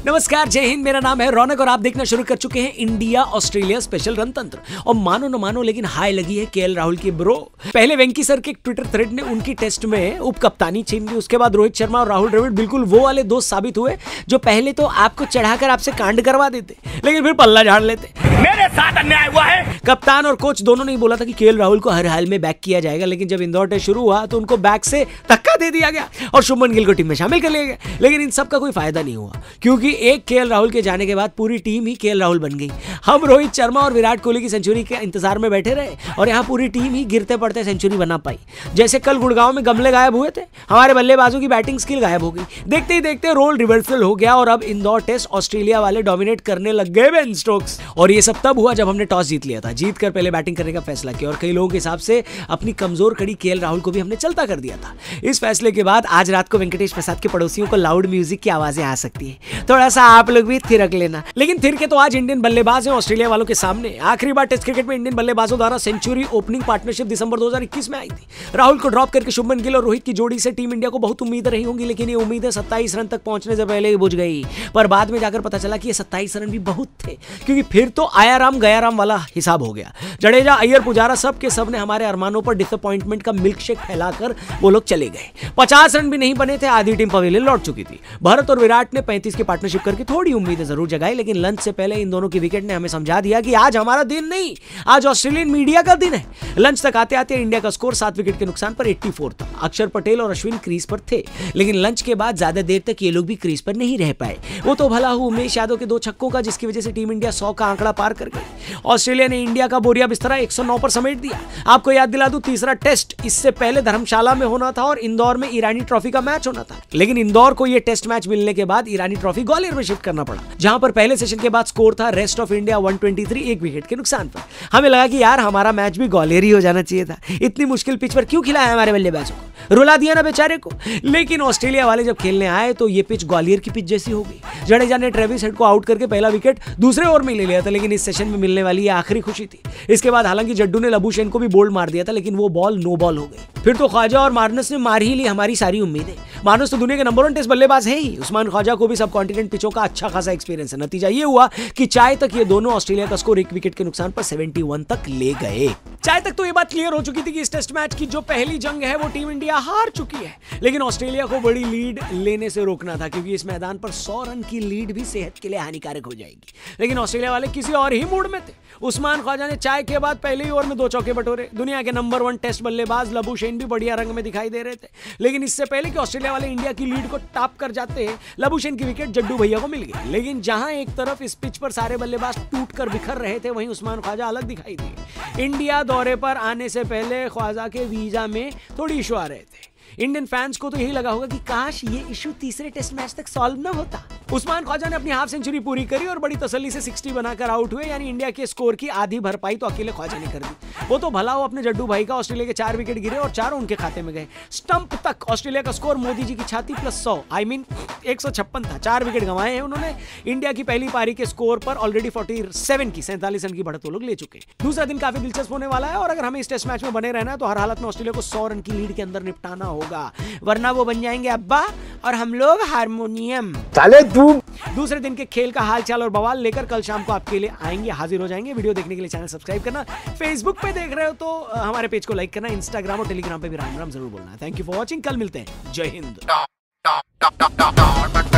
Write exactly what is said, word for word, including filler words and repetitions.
नमस्कार, जय हिंद। मेरा नाम है रौनक और आप देखना शुरू कर चुके हैं इंडिया ऑस्ट्रेलिया स्पेशल रणतंत्र। और मानो न मानो लेकिन हाय लगी है केएल राहुल की ब्रो। पहले वेंकी सर के एक ट्विटर थ्रेड ने उनकी टेस्ट में उप कप्तानी छीन ली। उसके बाद रोहित शर्मा और राहुल द्रविड़ बिल्कुल वो वाले दोस्त साबित हुए जो पहले तो आपको चढ़ाकर आपसे कांड करवा देते लेकिन फिर पल्ला झाड़ लेते। मेरे साथ अन्याय हुआ है। कप्तान और कोच दोनों ने बोला था कि केएल राहुल को हर हाल में बैक किया जाएगा, लेकिन जब इंदौर टेस्ट शुरू हुआ तो उनको बैक से धक्का दे दिया गया और शुभमन गिल को टीम में शामिल कर लिया गया। लेकिन इन सब का कोई फायदा नहीं हुआ क्योंकि एक केएल राहुल के जाने के बाद पूरी टीम ही केएल राहुल बन गई। हम रोहित शर्मा और विराट कोहली की सेंचुरी के इंतजार में बैठे रहे और यहाँ पूरी टीम ही गिरते पड़ते सेंचुरी बना पाई। जैसे कल गुड़गांव में गमले गायब हुए थे, हमारे बल्लेबाजों की बैटिंग स्किल गायब हो गई। देखते ही देखते रोल रिवर्सल हो गया और अब इंदौर टेस्ट ऑस्ट्रेलिया वाले डोमिनेट करने लग गए बेन स्टोक्स। और ये सब तब हुआ जब हमने टॉस जीत लिया था, जीत कर पहले बैटिंग करने का फैसला किया और कई लोगों के हिसाब से अपनी कमजोर कड़ी केएल राहुल को भी हमने चलता कर दिया था। इस फैसले के बाद आज रात को वेंकटेश प्रसाद के पड़ोसियों को लाउड म्यूजिक की आवाजें आ सकती है, थोड़ा सा आप लोग भी थिरक लेना। लेकिन थिर के तो आज इंडियन बल्लेबाज हैं ऑस्ट्रेलिया वालों के सामने। आखिरी बार टेस्ट क्रिकेट में इंडियन बल्लेबाजों द्वारा सेंचुरी ओपनिंग पार्टनरशिप दिसंबर दो हज़ार इक्कीस में आई थी। राहुल को ड्रॉप करके शुभमन गिल और रोहित की जोड़ी से टीम इंडिया को बहुत उम्मीद रही होंगी, लेकिन ये उम्मीदें सत्ताईस रन तक पहुंचने से पहले ही बुझ गई। पर बाद में जाकर पता चला कि ये सत्ताईस रन भी बहुत थे, क्योंकि फिर तो आया राम गया राम वाला हिसाब हो गया। जडेजा, अय्यर, पुजारा सब के सब ने हमारे अरमानों पर डिसअपॉइंटमेंट का मिल्क शेक फैलाकर वो लोग चले गए। पचास रन भी नहीं बने थे, आधी टीम पवेलियन लौट चुकी थी। भरत और विराट ने पैंतीस की पार्टनरशिप करके थोड़ी उम्मीदें जरूर जगाई, लेकिन लंच से पहले इन दोनों की विकेट ने हमें समझा दिया कि आज हमारा दिन नहीं, आज ऑस्ट्रेलियन मीडिया का दिन है। लंच तक आते आते इंडिया का स्कोर सात विकेट के नुकसान पर चौरासी था। अक्षर पटेल और अश्विन क्रीज पर थे, लेकिन लंच के बाद ज्यादा देर तक ये लोग भी क्रीज पर नहीं रह पाए। वो तो भला हो उमेश यादव के दो छक्कों का, जिसकी वजह से टीम इंडिया सौ का आंकड़ा पार कर गई। ऑस्ट्रेलिया ने इंडिया का बोरिया बिस्तरा एक सौ नौ पर समेट दिया। आपको याद दिला दूं, तीसरा टेस्ट इससे पहले धर्मशाला में होना था और इंदौर में ईरानी ट्रॉफी का मैच होना था, लेकिन इंदौर को यह टेस्ट मैच मिलने के बाद ईरानी ट्रॉफी ग्वालियर में शिफ्ट करना पड़ा, जहां पर पहले सेशन के बाद स्कोर था रेस्ट ऑफ इंडिया एक सौ तेईस एक विकेट के नुकसान पर। हमें लगा कि यार हमारा मैच भी ग्वालियर ही हो जाना चाहिए था। इतनी मुश्किल पिच पर क्यों खिलाया हमारे बल्लेबाजों को, रुला दिया ना बेचारे को। लेकिन ऑस्ट्रेलिया वाले जब खेलने आए तो ये पिच ग्वालियर की पिच जैसी हो गई। जडेजा ने ट्रेविस हेड को आउट करके पहला विकेट दूसरे ओवर में ले लिया था, लेकिन इस सेशन में मिलने वाली ये आखिरी खुशी थी। इसके बाद हालांकि जड्डू ने लबूशेन को भी बोल्ड मार दिया था, लेकिन वो बॉल नो बॉल हो गई। फिर तो ख्वाजा और मार्नस ने मार ही ली हमारी सारी उम्मीदें। मार्नस तो दुनिया के नंबर वन टेस्ट बल्लेबाज है ही। उस्मान ख्वाजा को भी सब कॉन्टिनेंट पिचों का अच्छा खासा एक्सपीरियंस है। नतीजा ये हुआ कि चाय तक ये दोनों ऑस्ट्रेलिया का स्कोर एक विकेट के नुकसान पर इकहत्तर तक ले गए। चाय तक तो ये बात क्लियर हो चुकी थी कि इस टेस्ट मैच की जो पहली जंग है वो टीम इंडिया हार चुकी है, लेकिन ऑस्ट्रेलिया को बड़ी लीड लेने से रोकना था, क्योंकि इस मैदान पर सौ रन की लीड भी सेहत के लिए हानिकारक हो जाएगी। लेकिन ऑस्ट्रेलिया वाले किसी और ही मूड में थे। उस्मान ख्वाजा ने चाय के बाद पहले ही ओवर में दो चौके बटोरे। दुनिया के नंबर वन टेस्ट बल्लेबाज लबूशेन भी बढ़िया रंग में दिखाई दे रहे थे, लेकिन इससे पहले कि ऑस्ट्रेलिया वाले इंडिया की लीड को टॉप कर जाते हैं, लबूशेन की विकेट जड्डू भैया को मिल गई। लेकिन जहां एक तरफ इस पिच पर सारे बल्लेबाज टूट कर बिखर रहे थे, वहीं उस्मान ख्वाजा अलग दिखाई दिए। इंडिया दौरे पर आने से पहले ख्वाजा के वीजा में थोड़ी इशू आ रहे थे। इंडियन फैंस को तो यही लगा होगा कि काश ये इशू तीसरे टेस्ट मैच तक सॉल्व ना होता। उस्मान ख्वाजा ने अपनी हाफ सेंचुरी पूरी करी और बड़ी तसल्ली से साठ बनाकर आउट हुए, यानी इंडिया के स्कोर की आधी भरपाई तो अकेले ख्वाजा ने कर दी। वो तो भला हो अपने जड्डू भाई का, ऑस्ट्रेलिया के चार विकेट गिरे और चारों उनके खाते में गए। स्टंप तक ऑस्ट्रेलिया का स्कोर मोदी जी की छाती प्लस सौ आई मीन एक सौ छप्पन था। चार विकेट गंवाए हैं उन्होंने। इंडिया की पहली पारी के स्कोर पर ऑलरेडी सैंतालीस की सैंतालीस रन की बढ़त वो लोग ले चुके हैं। दूसरा दिन काफी दिलचस्प होने वाला है और अगर हमें इस टेस्ट मैच में बने रहना है तो हर हालत में ऑस्ट्रेलिया को सौ रन की लीड के अंदर निपटाना होगा, वरना वो बन जाएंगे अब्बा और हम लोग हारमोनियम। चले तू। दूसरे दिन के खेल का हालचाल और बवाल लेकर कल शाम को आपके लिए आएंगे, हाजिर हो जाएंगे। वीडियो देखने के लिए चैनल सब्सक्राइब करना, फेसबुक पे देख रहे हो तो हमारे पेज को लाइक करना, इंस्टाग्राम और टेलीग्राम पे भी राम राम जरूर बोलना। थैंक यू फॉर वॉचिंग, कल मिलते हैं। जय हिंद।